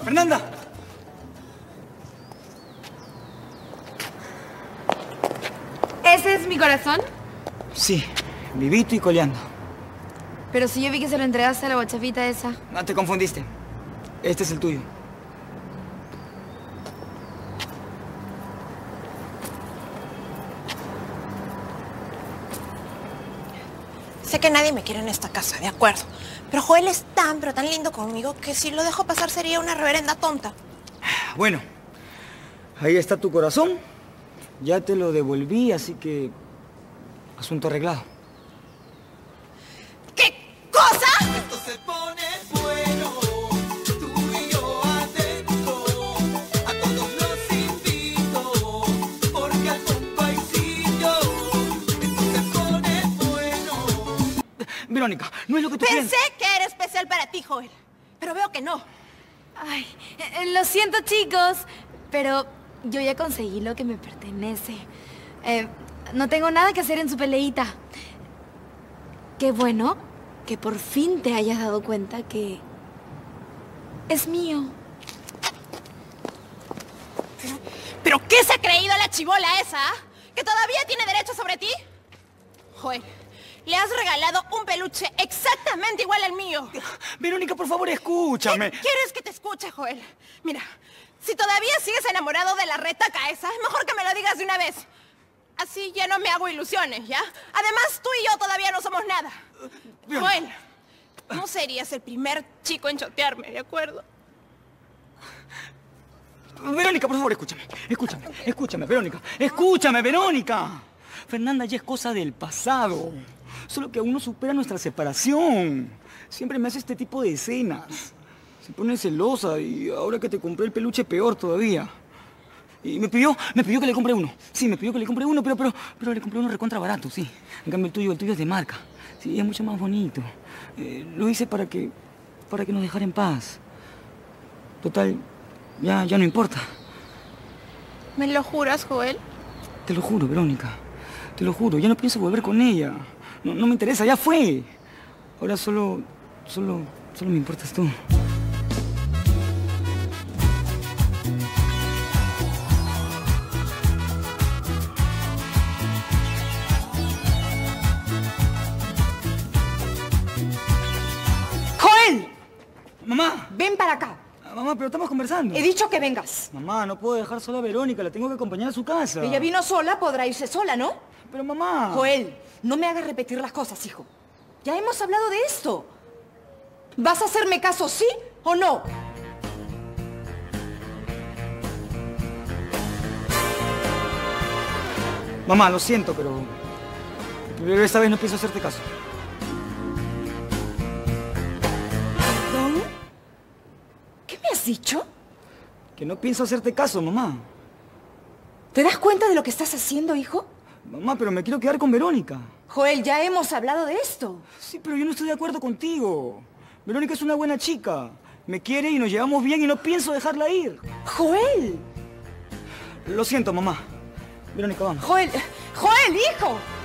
¡Fernanda! ¿Ese es mi corazón? Sí, vivito y coleando. Pero si yo vi que se lo entregaste a la guachafita esa. No, te confundiste. Este es el tuyo. Sé que nadie me quiere en esta casa, de acuerdo. Pero Joel es tan, pero tan lindo conmigo que si lo dejo pasar sería una reverenda tonta. Bueno, ahí está tu corazón. Ya te lo devolví, así que... asunto arreglado. ¿Qué cosa? Esto se pone bueno, tú y yo adentro, a todos los invito, porque al compaicillo, esto se pone bueno. Verónica, no es lo que tú piensas. Pensé que era especial para ti, Joel, pero veo que no. Ay, lo siento, chicos, pero yo ya conseguí lo que me pertenece. No tengo nada que hacer en su peleita. Qué bueno que por fin te hayas dado cuenta que es mío. ¿Pero qué se ha creído la chibola esa? ¿Que todavía tiene derecho sobre ti? Joel, le has regalado un peluche exactamente igual al mío. Verónica, por favor, escúchame. ¿Qué quieres que te escuche, Joel? Mira, si todavía sigues enamorado de la retaca esa, mejor que me lo digas de una vez. Así ya no me hago ilusiones, ¿ya? Además, tú y yo todavía no somos nada. Joel, no serías el primer chico en chotearme, ¿de acuerdo? Verónica, por favor, escúchame. Escúchame, Verónica. Escúchame, Verónica. Fernanda ya es cosa del pasado. Solo que aún no supera nuestra separación. Siempre me hace este tipo de escenas. Se pone celosa y ahora que te compré el peluche peor todavía. Y me pidió que le compre uno. Sí, me pidió que le compre uno, pero le compré uno recontra barato, sí. En cambio el tuyo es de marca. Sí, es mucho más bonito. Lo hice para que nos dejara en paz. Total, ya no importa. ¿Me lo juras, Joel? Te lo juro, Verónica. Te lo juro, ya no pienso volver con ella. No me interesa, ya fue. Ahora solo me importas tú. ¡Joel! Mamá. Ven para acá. Mamá, pero estamos conversando. He dicho que vengas. Mamá, no puedo dejar sola a Verónica, la tengo que acompañar a su casa. Ella vino sola, podrá irse sola, ¿no? Pero mamá... Joel, no me hagas repetir las cosas, hijo. Ya hemos hablado de esto. ¿Vas a hacerme caso, sí o no? Mamá, lo siento, pero esta vez no pienso hacerte caso. ¿Perdón? ¿Qué me has dicho? Que no pienso hacerte caso, mamá. ¿Te das cuenta de lo que estás haciendo, hijo? Mamá, pero me quiero quedar con Verónica. Joel, ya hemos hablado de esto. Sí, pero yo no estoy de acuerdo contigo. Verónica es una buena chica. Me quiere y nos llevamos bien y no pienso dejarla ir. Joel. Lo siento, mamá. Verónica, vamos. Joel, hijo.